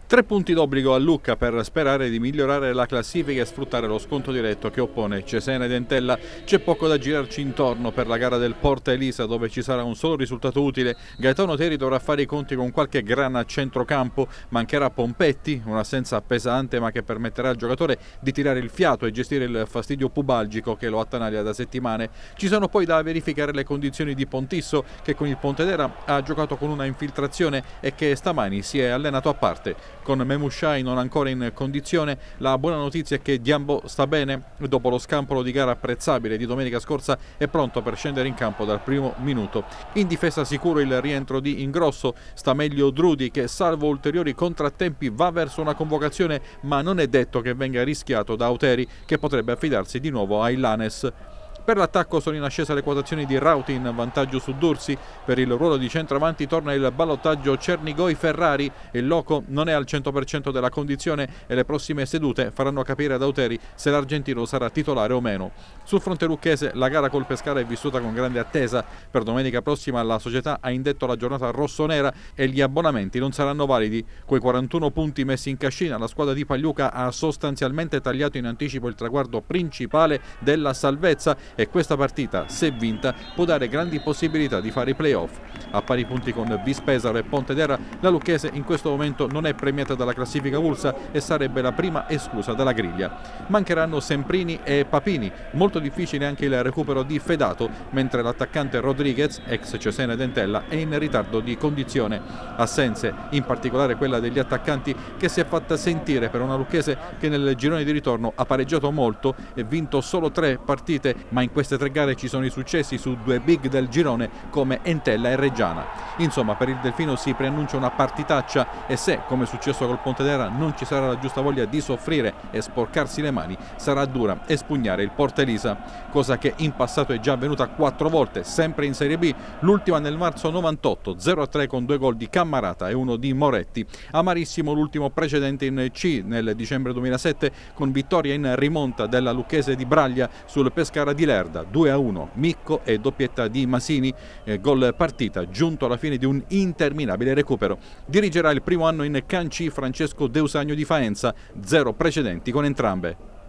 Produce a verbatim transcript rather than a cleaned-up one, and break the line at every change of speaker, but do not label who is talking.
Tre punti d'obbligo a Lucca per sperare di migliorare la classifica e sfruttare lo sconto diretto che oppone Cesena ed Entella. C'è poco da girarci intorno per la gara del Porta Elisa, dove ci sarà un solo risultato utile. Gaetano Teri dovrà fare i conti con qualche grana a centrocampo, mancherà Pompetti, un'assenza pesante ma che permetterà al giocatore di tirare il fiato e gestire il fastidio pubalgico che lo attanaglia da settimane. Ci sono poi da verificare le condizioni di Pontisso, che con il Pontedera ha giocato con una infiltrazione e che stamani si è allenato a parte. Con Memushai non ancora in condizione, la buona notizia è che Diambo sta bene. Dopo lo scampolo di gara apprezzabile di domenica scorsa è pronto per scendere in campo dal primo minuto. In difesa sicuro il rientro di Ingrosso, sta meglio Drudi che salvo ulteriori contrattempi va verso una convocazione, ma non è detto che venga rischiato da Auteri, che potrebbe affidarsi di nuovo a Illanes. Per l'attacco sono in ascesa le quotazioni di Rauti in vantaggio su Dursi. Per il ruolo di centravanti torna il ballottaggio Cernigoi-Ferrari. Il Loco non è al cento per cento della condizione e le prossime sedute faranno capire ad Auteri se l'argentino sarà titolare o meno. Sul fronte lucchese la gara col Pescara è vissuta con grande attesa. Per domenica prossima la società ha indetto la giornata rossonera e gli abbonamenti non saranno validi. Coi quarantuno punti messi in cascina, la squadra di Pagliuca ha sostanzialmente tagliato in anticipo il traguardo principale della salvezza e questa partita, se vinta, può dare grandi possibilità di fare i playoff. A pari punti con Vispesaro e Pontedera, la lucchese in questo momento non è premiata dalla classifica Vulsa e sarebbe la prima esclusa dalla griglia. Mancheranno Semprini e Papini, molto difficile anche il recupero di Fedato, mentre l'attaccante Rodriguez, ex Cesena ed Entella, è in ritardo di condizione. Assenze, in particolare quella degli attaccanti, che si è fatta sentire per una lucchese che nel girone di ritorno ha pareggiato molto e vinto solo tre partite, ma in queste tre gare ci sono i successi su due big del girone come Entella e Reggiana. Insomma, per il Delfino si preannuncia una partitaccia e se, come è successo col Pontedera, non ci sarà la giusta voglia di soffrire e sporcarsi le mani, sarà dura espugnare il Porta Elisa, cosa che in passato è già avvenuta quattro volte, sempre in Serie B, l'ultima nel marzo novantotto, zero a tre con due gol di Cammarata e uno di Moretti. Amarissimo l'ultimo precedente in C nel dicembre duemilasette con vittoria in rimonta della lucchese di Braglia sul Pescara di Lerda, due a uno, Micco e doppietta di Masini, eh, gol partita giunto alla fine di un interminabile recupero. Dirigerà il primo anno in Can C Francesco Deusagno di Faenza, zero precedenti con entrambe.